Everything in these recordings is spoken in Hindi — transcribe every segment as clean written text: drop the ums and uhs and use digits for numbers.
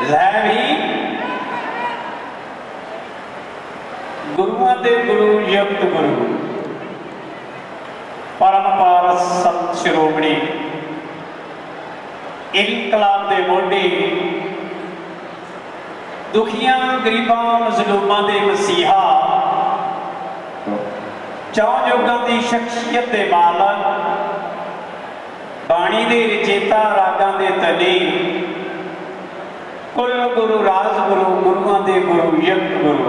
लै भी गुरुआं दे गुरु युक्त गुरु परम पारस संत शिरोमणी इनकलाब दे मोढी दुखियां गरीबां मजलूमां दे मसीहा चौ युगां दी शख्सियत दे मालक बाणी दे रचेता रागां दे तनी कुल गुरु राजगुरु गुरुआं दे गुरु युक्त गुरु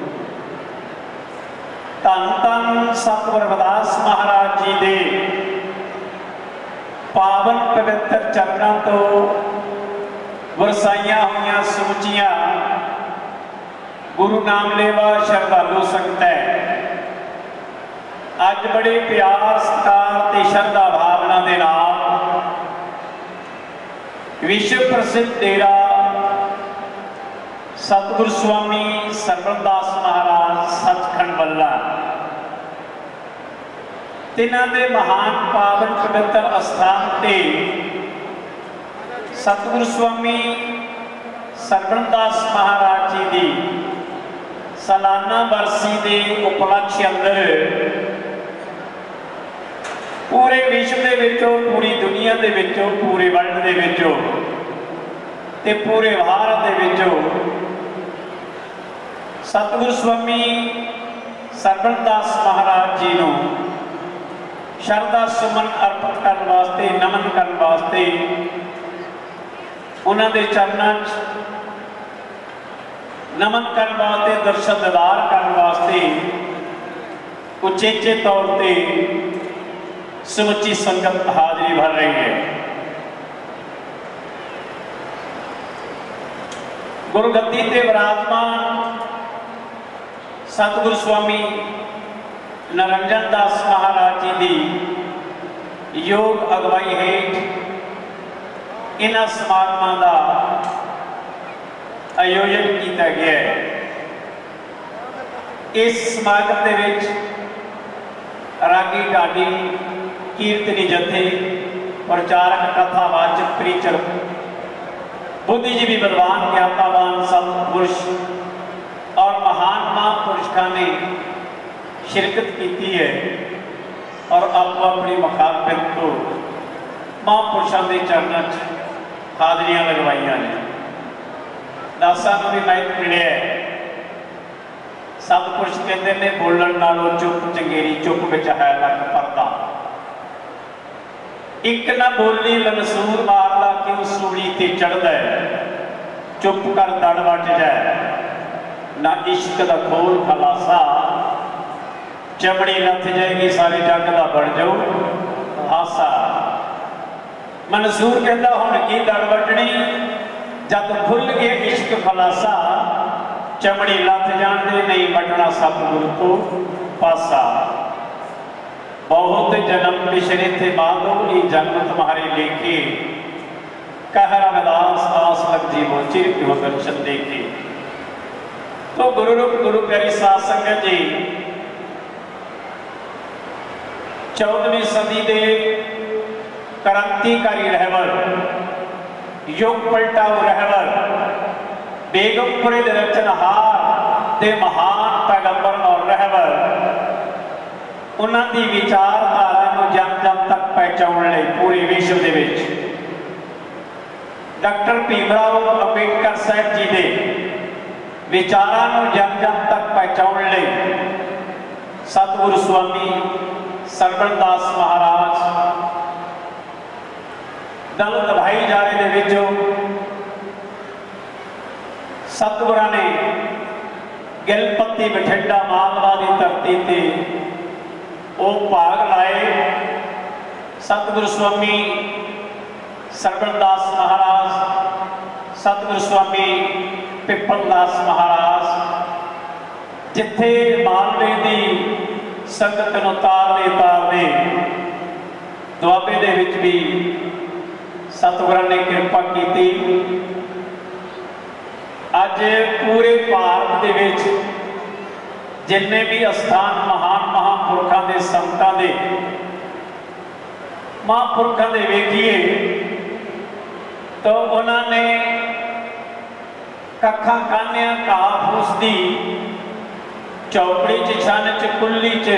धन धन सतगुर रविदास महाराज जी दे पावन पवित्र चरणों तो वरसाइयां हुई सूचियां गुरु नाम लेवा श्रद्धालु संगत है अज बड़े प्यार सत्कार ते श्रद्धा भावना दे नाल विश्व प्रसिद्ध डेरा सतगुरु स्वामी सरवणदास महाराज सचखंड बल्ला तिन्हां दे महान पावन पवित्र अस्थान ते सतगुरु स्वामी सरवणदास महाराज जी की सालाना बरसी के उपलक्ष्य अंदर पूरे विश्व के विचों पूरी दुनिया के विचों पूरे वर्ल्ड के विचों ते पूरे भारत के विचों सतगुरु स्वामी सरवणदास महाराज जी को शरदा सुमन अर्पित करने वास्ते नमन करने वास्ते उन्होंने चरणों नमन करने वास्ते दर्शन दीदार करने वास्ते उचेचे तौर पर समुची संगत हाजरी भर रही है। गुरुगद्दी ते विराजमान सतगुरु स्वामी निरंजन दास महाराज जी की योग अगवाई हेठ इन्हां समागमां का आयोजन किया गया है। इस समागम के विच रागी ढाडी कीर्तनी जथे प्रचारक कथावाचक प्रीचर बुद्धिजीवी विद्वान ज्ञातावान सतपुरुष और महान महापुरुषों ने शिरकत की है और आपको अपनी मुखातिब को महापुरुषों के चरणों हाजरियां लगवाइया ने। दासा को भी माइक मिले सतपुरुष कहते हैं बोलन नालों चुप चंगेरी चुप विच है लख परदा एक ना बोली मनसूर मारदा क्यों सूली ते चढ़दा चुप कर दड़ वट जाए ना इश्क दा खोल खलासा चमड़ी लथ जाएगी सारे जग का बन जाओ हासा। मनसूर कहता हुण की दड़ वटनी जब खुल गए इश्क खलासा चमड़ी लथ जाते नहीं बटना सतगुरु तो पासा। बहुत जन्म पिछड़े थे बादो ये जन्म तुम्हारे लेके कह रविदास आस लग जीवो चिर क्यों दर्शन देखे। तो गुरु रूप गुरु प्यारी साध संगत जी 14वीं सदी के क्रांतिकारी रहबर युग पलटाऊ रहबर बेगमपुरे दे रचनहार दे महान पैगंबर और रहबर उन्होंने विचारधारा को जन जन तक पहुँचाने लई पूरे विश्व के विच डॉक्टर भीमराव अंबेडकर साहब जी के विचारों को जन जन तक पहुँचाने लई सतगुरु स्वामी सरवणदास महाराज दलित भाईचारे दे विचों सतगुरां ने गिलपत्ती बठिंडा मालवा की धरती ते वो भाग लाए। सतगुरु स्वामी सरवणदास महाराज सतगुरु स्वामी पिपलदास महाराज जिथे मालवे की संगत नूं तारदे दुआबे दे विच भी सतगुरां ने कृपा की। अज पूरे भारत दे विच जिन्ने भी अस्थान महान महापुरखों के संतां दे महापुरखों के वेखिए तो उन्होंने कखा कान्या घाह फूसदी चौपड़ी च छन च कुल्ली च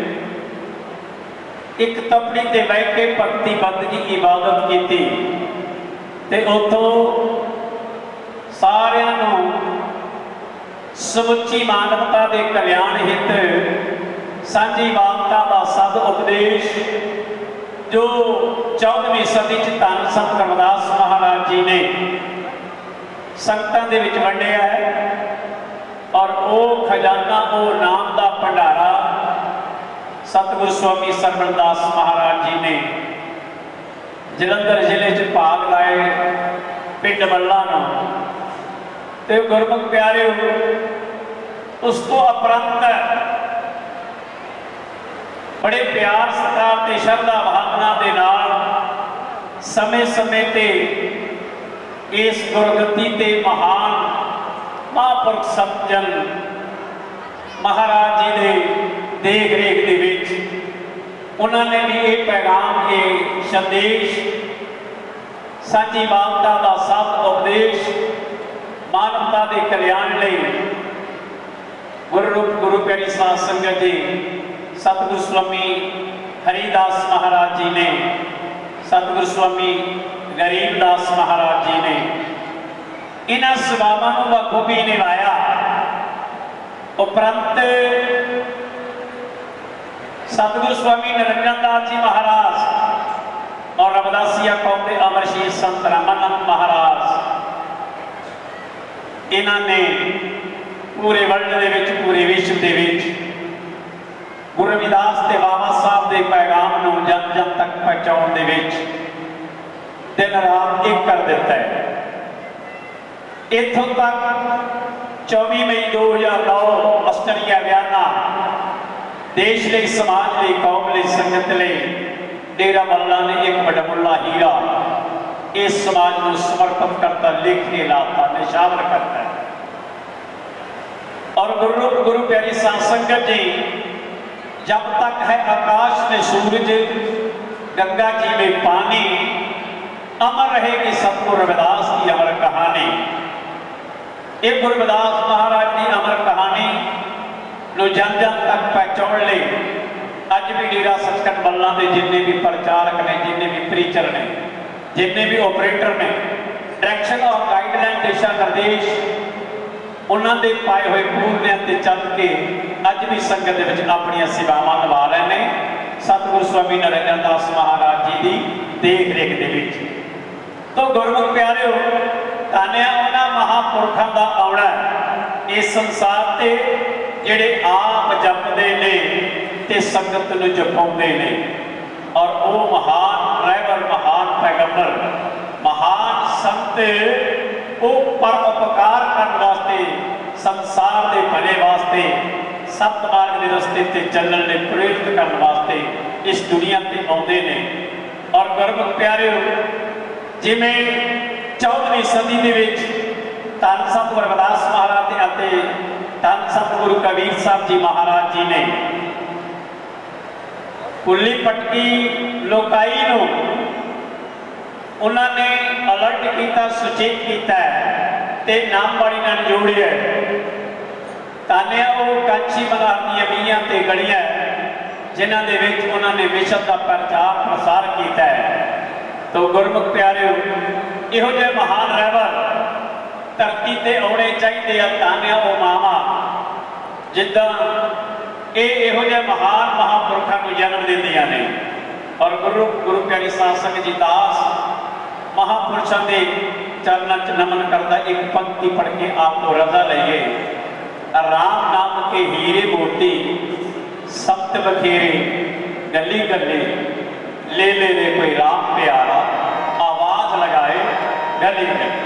एक तपड़ी ते बह के भगती बंदगी इबादत की ते उतों सारियां नूं समुची मानवता के कल्याण हित सांझी वार्ता का सद उपदेश जो 14वीं सदी धन संत रविदास महाराज जी ने संगतां दे विच वंडिया है और वो खजाना वो नाम का भंडारा सतगुरु स्वामी सरवणदास महाराज जी ने जलंधर जिले च भाग लाए पिंड बल्ला ते गुरमुख प्यारे उस तो उपरंत बड़े प्यार सत्कार ते श्रद्धा भावना दे नाल समय समय ते इस गुरगति ते महान महापुरख सज्जन महाराज जी दे देख रेख दे विच उन्होंने भी ये पैगाम ये संदेश सांझी वार्ता का सत उपदेश मानवता के कल्याण लई गुररूप गुरु प्यारी साध संगत जी सतगुरु स्वामी हरिदास महाराज जी ने सतगुरु स्वामी गरीबदास महाराज जी ने इन्हां सेवावां नूं बखूबी निभाया। उपरंत सतगुरु स्वामी निरंजन दास जी महाराज और रविदासिया कौम के अमरशीर संत रामानंद महाराज इन्होंने पूरे वर्ल्ड के विच पूरे विश्व के विच गुरु रविदास ते बाबा साहब के पैगाम नूं जन जन तक पहुँचाने दे विच दिन रात एक कर दिता है। इत्थों तक 24 मई 2009 ऑस्ट्रेलिया व्याना देश लिए समाज लिए कौम लिए संगत लिए डेरा बल्ला ने एक बड़मुल्ला हीरा इस समाज को समर्पित करता लिख के लाता निशावर करता है। और गुरु प्यारी साध संगत जी जब तक है आकाश में सूरज गंगा जी में पानी अमर रहेगी सतगुरु रविदास की अमर कहानी। ये गुरु रविदास महाराज की अमर कहानी नो जन जन तक पहुँचाने ले अज भी डेरा सचखंड बल्ला के जिन्ने भी प्रचारक ने जिन्ने भी प्रीचर ने जिन्ने भी ऑपरेटर ने डायरेक्शन और गाइडलाइन दिशा निर्देश उन्होंने पाए हुए पूर्णिया ते चल के अज भी संगत में अपन सेवावां निभा रहे हैं सतगुरु स्वामी निरंजन दास महाराज जी की देख रेख के विच। तो गुरमुख प्यारे तानिया उन्हां महापुरखों का आउणा इस संसार से जिहड़े आप जपदे ने ते संगत नूं जपाउंदे ने और वो महान रहबर महान पैगंबर महान संत वो पर उपकार करने वास्ते संसार के भले वास्ते सत मार्ग के रस्ते ते चलने ने प्रेरित करने वास्ते इस दुनिया से आते हैं। और गुरमुख प्यारे जिमें 14वीं सदी के विच धन संत रविदास महाराज ते धन संत गुरु कबीर साहब जी महाराज जी ने कुल्ली पटकी लोकाई नूं उन्होंने अलर्ट किया सुचेत किया ते नाम वाली नाल जोड़िया तानिया वो कांची बंगाल दी बीआं ते गलियां जिन्हां दे विच उन्होंने विश्व का प्रचार प्रसार किया है। तो गुरमुख प्यारे इहो जिहे महान रहबर धरती ते आउणे चाहिए तानिया वो मावा जिद्दां इहो जिहे महान महापुरखों को जन्म दिंदियां ने। और गुरु प्यारी साध संगत जी दास महापुरुषों के चरणों च नमन करता एक पंक्ति पढ़ के आपको रजा लइए। राम नाम के हीरे मोती सप्त बखेरे गली गली ले कोई राम प्यारा आवाज लगाए गली गली।